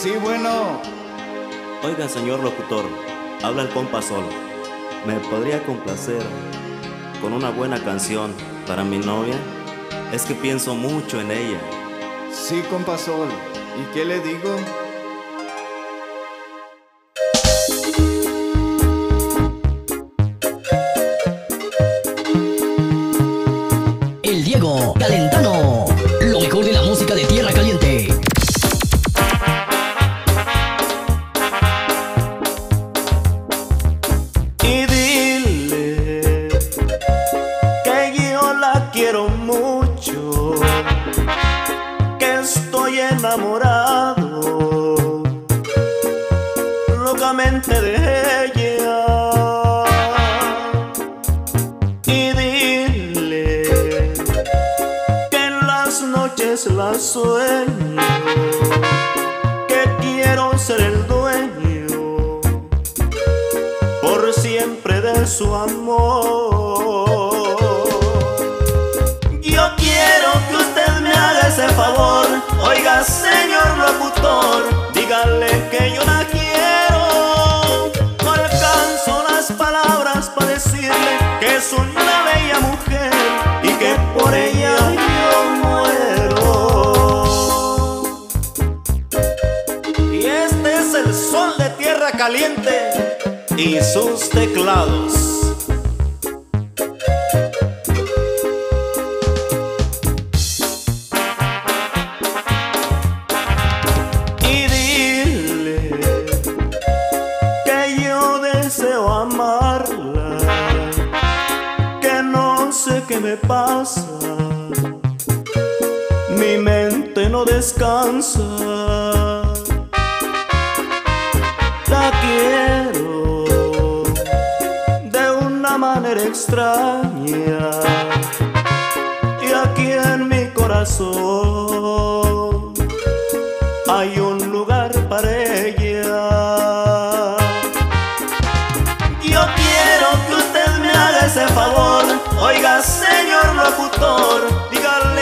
Sí, bueno. Oiga, señor locutor, habla el compa Sol. ¿Me podría complacer con una buena canción para mi novia? Es que pienso mucho en ella. Sí, compa Sol. ¿Y qué le digo? El Diego Calentano, lo mejor de la música de Tierra Caliente. Y dile que yo la quiero mucho, que estoy enamorado locamente de ella. Y dile que en las noches la sueño, que quiero ser el dueño por siempre de su amor. Yo quiero que usted me haga ese favor. Oiga, señor locutor, dígale que yo la quiero. No alcanzo las palabras para decirle que es una bella mujer y que por ella yo muero. Y este es el Sol de Tierra Caliente y sus teclados. Y dile que yo deseo amarla, que no sé qué me pasa, mi mente no descansa. La quiero de una manera extraña, y aquí en mi corazón hay un lugar para ella. Yo quiero que usted me haga ese favor. Oiga, señor locutor, dígale